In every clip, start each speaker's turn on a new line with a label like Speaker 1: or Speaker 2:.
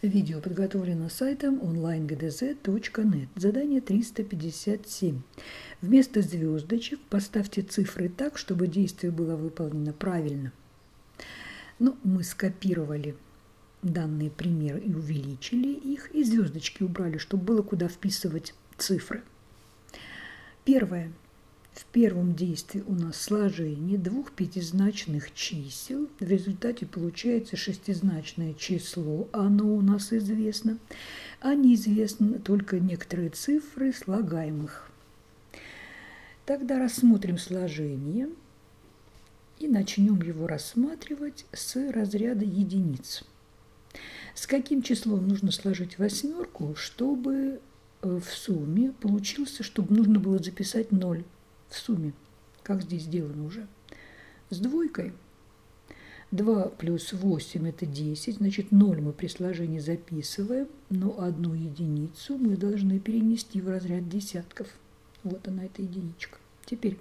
Speaker 1: Видео подготовлено сайтом onlinegdz.net. Задание 357. Вместо звездочек поставьте цифры так, чтобы действие было выполнено правильно. Мы скопировали данные примеры и увеличили их, и звездочки убрали, чтобы было куда вписывать цифры. Первое. В первом действии у нас сложение двух пятизначных чисел. В результате получается шестизначное число. Оно у нас известно. А неизвестны только некоторые цифры слагаемых. Тогда рассмотрим сложение и начнем его рассматривать с разряда единиц. С каким числом нужно сложить восьмерку, чтобы в сумме получился, чтобы нужно было записать 0? В сумме, как здесь сделано уже, с двойкой. 2 плюс 8 – это 10, значит 0 мы при сложении записываем, но одну единицу мы должны перенести в разряд десятков. Вот она, эта единичка. Теперь,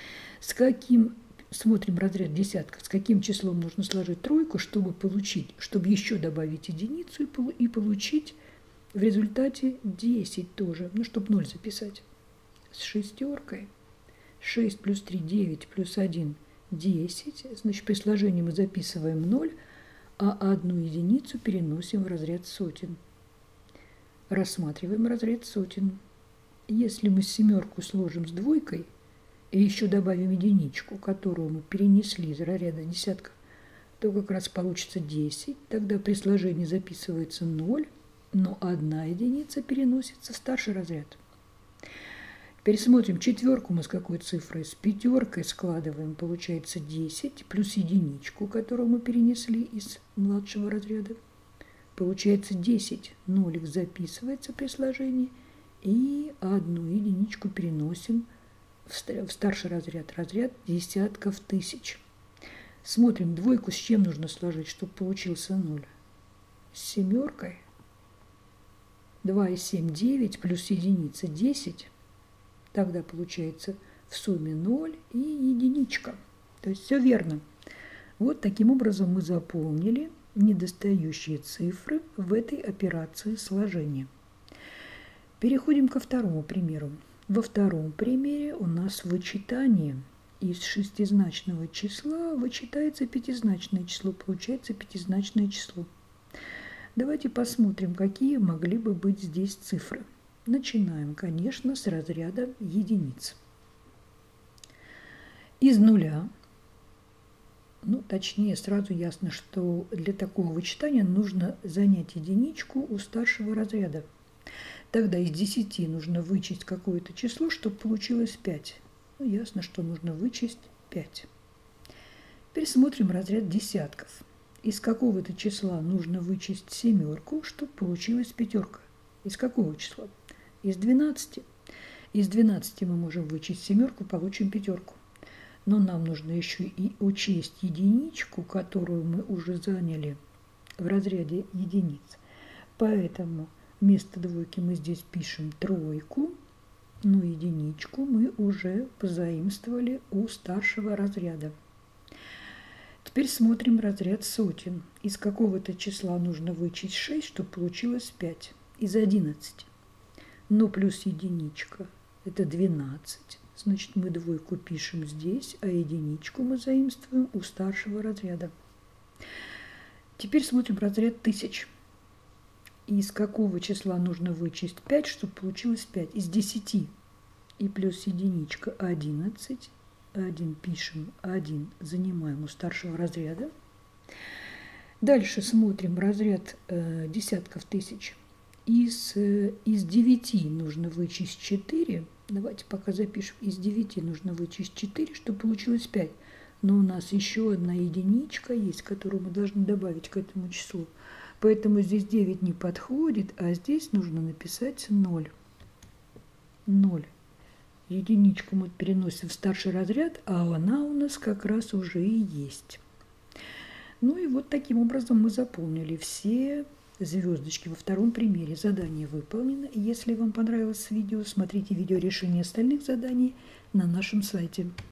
Speaker 1: смотрим разряд десятков, с каким числом нужно сложить тройку, чтобы еще добавить единицу и получить в результате 10 тоже, чтобы 0 записать. С шестеркой. 6 плюс 3 – 9, плюс 1 – 10. Значит, при сложении мы записываем 0, а одну единицу переносим в разряд сотен. Рассматриваем разряд сотен. Если мы семерку сложим с двойкой и еще добавим единичку, которую мы перенесли из разряда десятков, то как раз получится 10. Тогда при сложении записывается 0, но одна единица переносится в старший разряд. Теперь смотрим, четверку мы с какой цифрой? С пятеркой складываем, получается 10, плюс единичку, которую мы перенесли из младшего разряда. Получается 10, нолик записывается при сложении, и одну единичку переносим в старший разряд, разряд десятков тысяч. Смотрим, двойку с чем нужно сложить, чтобы получился 0? С семеркой. 2 и 7 – 9, плюс единица – 10. Тогда получается в сумме 0 и единичка. То есть все верно. Вот таким образом мы заполнили недостающие цифры в этой операции сложения. Переходим ко второму примеру. Во втором примере у нас вычитание. Из шестизначного числа вычитается пятизначное число. Получается пятизначное число. Давайте посмотрим, какие могли бы быть здесь цифры. Начинаем, конечно, с разряда единиц. Из нуля, точнее, сразу ясно, что для такого вычитания нужно занять единичку у старшего разряда. Тогда из 10 нужно вычесть какое-то число, чтобы получилось 5. Ясно, что нужно вычесть 5. Теперь смотрим разряд десятков. Из какого-то числа нужно вычесть семерку, чтобы получилась пятерка. Из какого числа? Из 12. Из 12 мы можем вычесть семерку, получим пятерку. Но нам нужно еще и учесть единичку, которую мы уже заняли в разряде единиц. Поэтому вместо двойки мы здесь пишем тройку, но единичку мы уже позаимствовали у старшего разряда. Теперь смотрим разряд сотен. Из какого-то числа нужно вычесть 6, чтобы получилось 5. Из 11. Но плюс единичка – это 12. Значит, мы двойку пишем здесь, а единичку мы заимствуем у старшего разряда. Теперь смотрим разряд тысяч. Из какого числа нужно вычесть 5, чтобы получилось 5? Из 10. И плюс единичка – 11. 1 пишем, 1 занимаем у старшего разряда. Дальше смотрим разряд десятков тысяч. Из 9 нужно вычесть 4. Давайте пока запишем. Из 9 нужно вычесть 4, чтобы получилось 5. Но у нас еще одна единичка есть, которую мы должны добавить к этому числу. Поэтому здесь 9 не подходит, а здесь нужно написать 0. 0. Единичку мы переносим в старший разряд, а она у нас как раз уже и есть. И вот таким образом мы заполнили все звездочки во втором примере. Задание выполнено. Если вам понравилось видео, смотрите видео решения остальных заданий на нашем сайте.